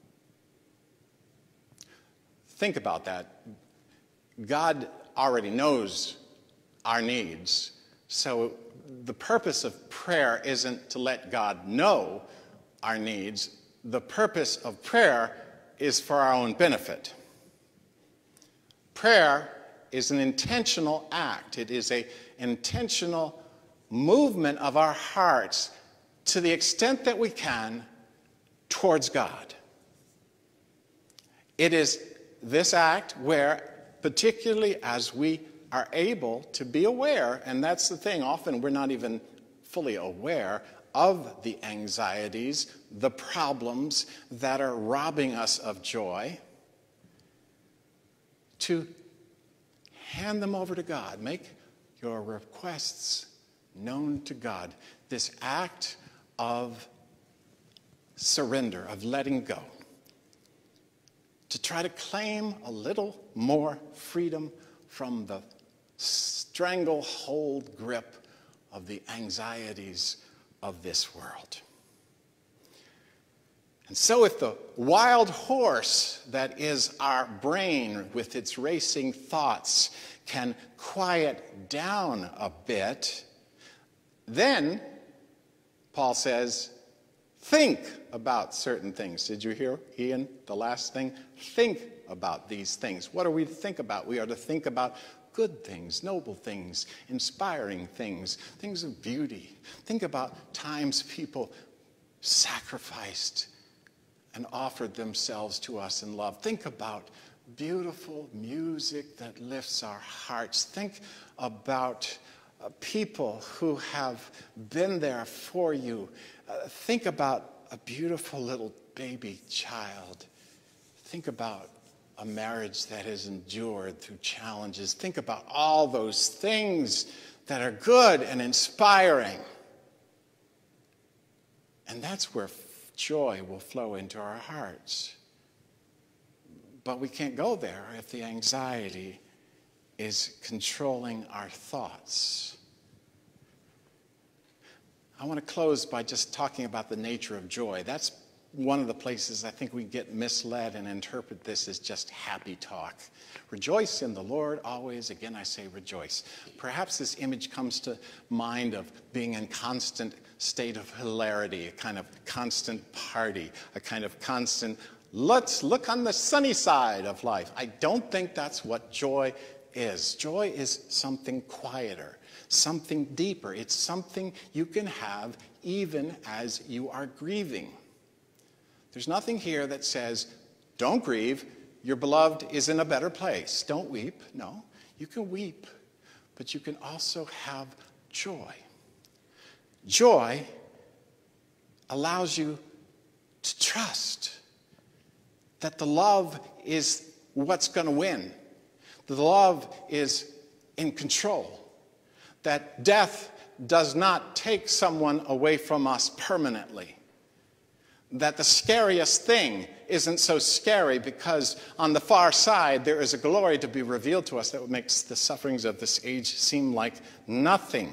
Think about that. God already knows our needs, so the purpose of prayer isn't to let God know our needs. The purpose of prayer is for our own benefit. Prayer is an intentional act. It is an intentional movement of our hearts to the extent that we can towards God. It is this act where, particularly as we are able to be aware, and that's the thing, often we're not even fully aware of the anxieties, the problems that are robbing us of joy, to hand them over to God. Make your requests known to God. This act of surrender, of letting go. To try to claim a little more freedom from the stranglehold grip of the anxieties of this world. And so if the wild horse that is our brain with its racing thoughts can quiet down a bit, then, Paul says, think about certain things. Did you hear, Ian, the last thing? Think about these things. What are we to think about? We are to think about good things, noble things, inspiring things, things of beauty. Think about times people sacrificed and offered themselves to us in love. Think about beautiful music that lifts our hearts. Think about people who have been there for you. Think about a beautiful little baby child. Think about a marriage that has endured through challenges. Think about all those things that are good and inspiring. And that's where joy will flow into our hearts. But we can't go there if the anxiety is controlling our thoughts. I want to close by just talking about the nature of joy. That's one of the places I think we get misled and interpret this as just happy talk. Rejoice in the Lord always. Again, I say rejoice. Perhaps this image comes to mind of being in constant state of hilarity, a kind of constant party, a kind of constant, let's look on the sunny side of life. I don't think that's what joy is. Joy is something quieter, something deeper. It's something you can have even as you are grieving. There's nothing here that says, don't grieve, your beloved is in a better place. Don't weep. No, you can weep, but you can also have joy. Joy allows you to trust that the love is what's going to win. The love is in control. That death does not take someone away from us permanently. That the scariest thing isn't so scary because on the far side there is a glory to be revealed to us that makes the sufferings of this age seem like nothing.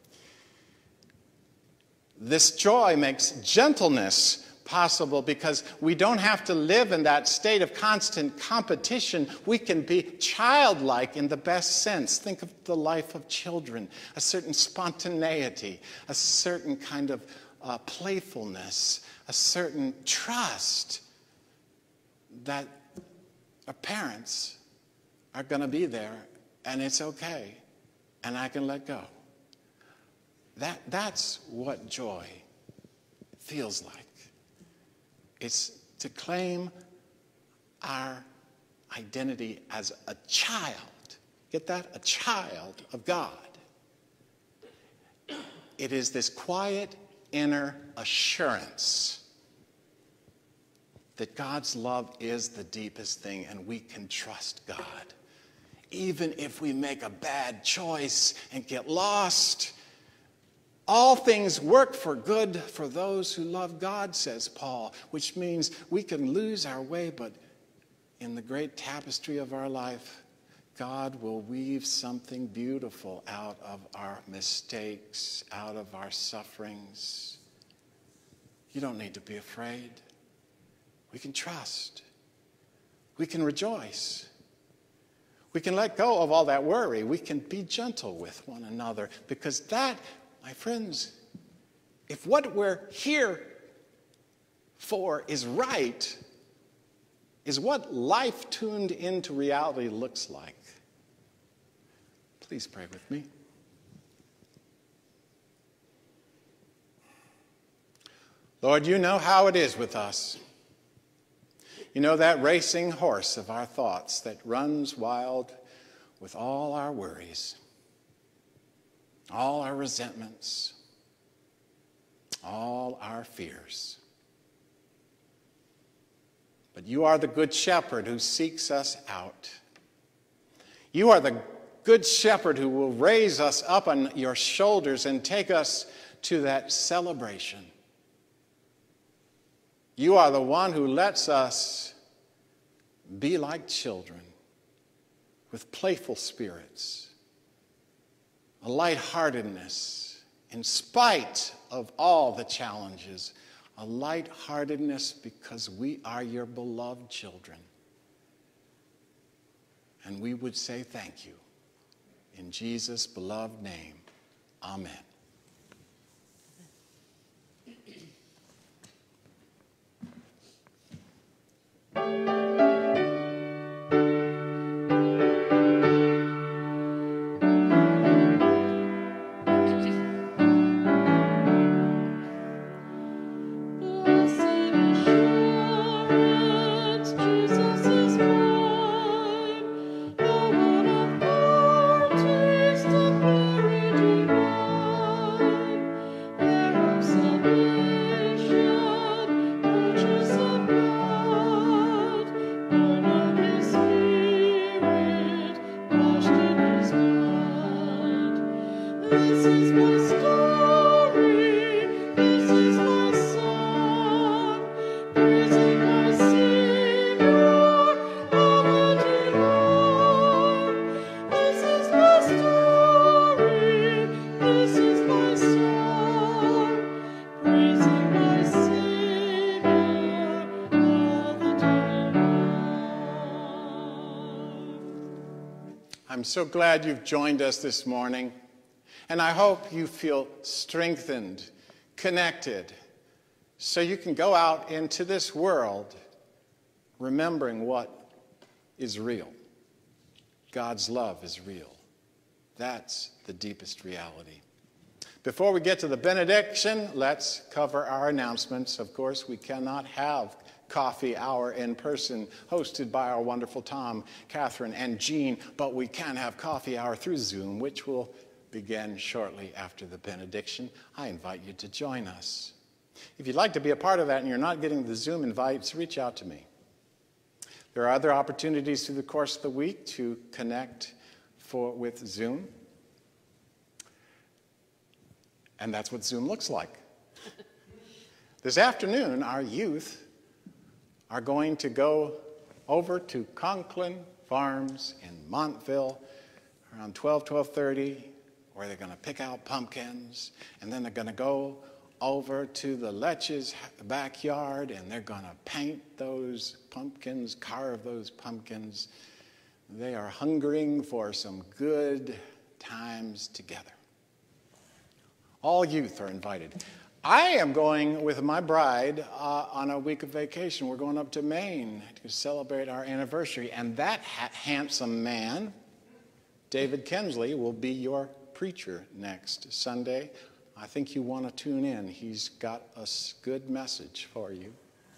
This joy makes gentleness possible because we don't have to live in that state of constant competition. We can be childlike in the best sense. Think of the life of children, a certain spontaneity, a certain kind of playfulness, a certain trust that our parents are going to be there and it's okay and I can let go. That's what joy feels like. It's to claim our identity as a child. Get that? A child of God. It is this quiet inner assurance that God's love is the deepest thing and we can trust God. Even if we make a bad choice and get lost, all things work for good for those who love God, says Paul, which means we can lose our way, but in the great tapestry of our life, God will weave something beautiful out of our mistakes, out of our sufferings. You don't need to be afraid. We can trust. We can rejoice. We can let go of all that worry. We can be gentle with one another because that, my friends, if what we're here for is right, is what life tuned into reality looks like. Please pray with me. Lord, you know how it is with us. You know that racing horse of our thoughts that runs wild with all our worries, all our resentments, all our fears. But you are the good shepherd who seeks us out. You are the good shepherd who will raise us up on your shoulders and take us to that celebration. You are the one who lets us be like children with playful spirits, a lightheartedness in spite of all the challenges, a lightheartedness because we are your beloved children. And we would say thank you. In Jesus' beloved name, amen. Blessed assurance, Jesus is mine. I'm so glad you've joined us this morning, and I hope you feel strengthened, connected, so you can go out into this world remembering what is real. God's love is real. That's the deepest reality. Before we get to the benediction, let's cover our announcements. Of course, we cannot have coffee hour in person hosted by our wonderful Tom, Catherine, and Jean, but we can have coffee hour through Zoom, which will begin shortly after the benediction. I invite you to join us. If you'd like to be a part of that and you're not getting the Zoom invites, reach out to me. There are other opportunities through the course of the week to connect with Zoom. And that's what Zoom looks like. This afternoon, our youth are going to go over to Conklin Farms in Montville around 12:30, where they're going to pick out pumpkins, and then they're going to go over to the Letch's backyard, and they're going to paint those pumpkins, carve those pumpkins. They are hungering for some good times together. All youth are invited. I am going with my bride on a week of vacation. We're going up to Maine to celebrate our anniversary. And that handsome man, David Kensley, will be your preacher next Sunday. I think you want to tune in. He's got a good message for you.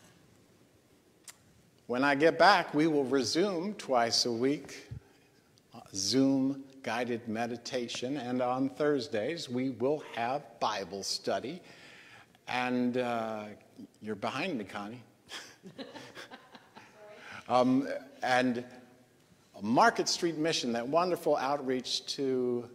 When I get back, we will resume twice a week Zoom guided meditation, and on Thursdays we will have Bible study. And you're behind me, Connie. And Market Street Mission, that wonderful outreach to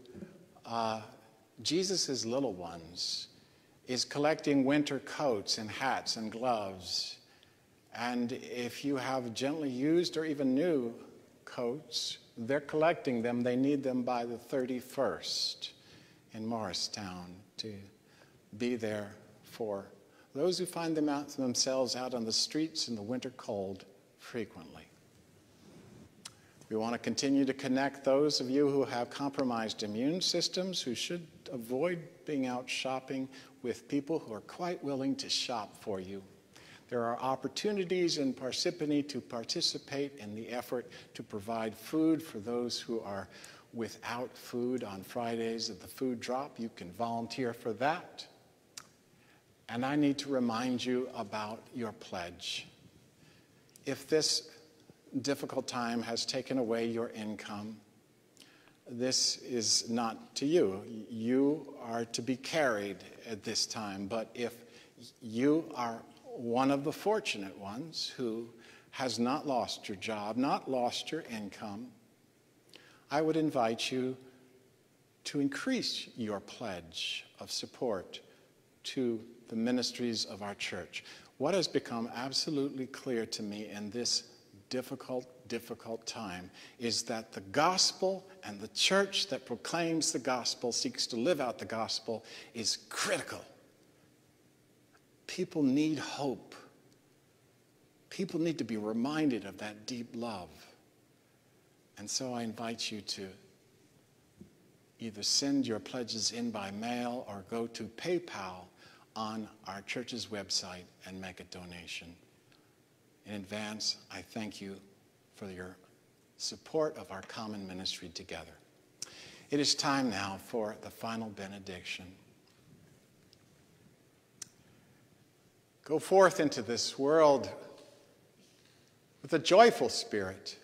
Jesus' little ones, is collecting winter coats and hats and gloves. And if you have gently used or even new coats, they're collecting them. They need them by the 31st in Morristown to be there for those who find themselves out on the streets in the winter cold frequently. We want to continue to connect those of you who have compromised immune systems, who should avoid being out shopping, with people who are quite willing to shop for you. There are opportunities in Parsippany to participate in the effort to provide food for those who are without food on Fridays at the food drop. You can volunteer for that. And I need to remind you about your pledge. If this difficult time has taken away your income, this is not to you. You are to be carried at this time. But if you are one of the fortunate ones who has not lost your job, not lost your income, I would invite you to increase your pledge of support to the ministries of our church. What has become absolutely clear to me in this difficult time is that the gospel and the church that proclaims the gospel, seeks to live out the gospel, is critical. People need hope. People need to be reminded of that deep love. And so I invite you to either send your pledges in by mail or go to PayPal on our church's website and make a donation. In advance, I thank you for your support of our common ministry together. It is time now for the final benediction. Go forth into this world with a joyful spirit.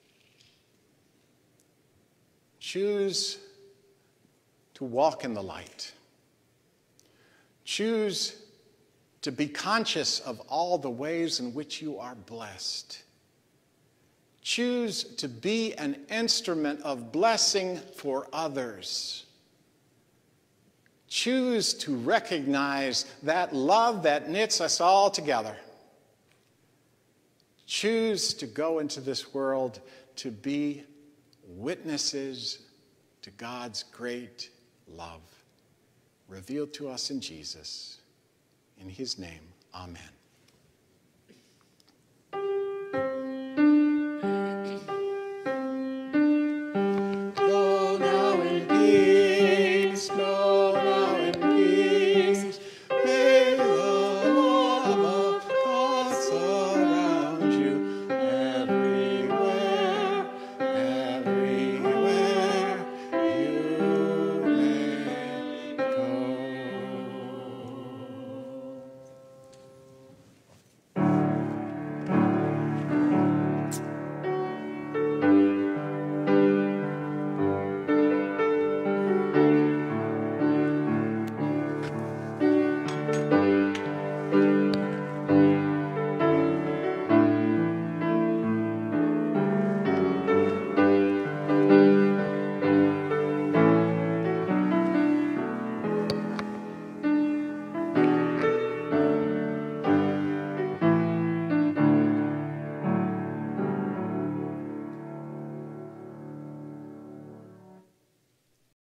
Choose to walk in the light. Choose to be conscious of all the ways in which you are blessed. Choose to be an instrument of blessing for others. Choose to recognize that love that knits us all together. Choose to go into this world to be witnesses to God's great love revealed to us in Jesus. In his name, amen.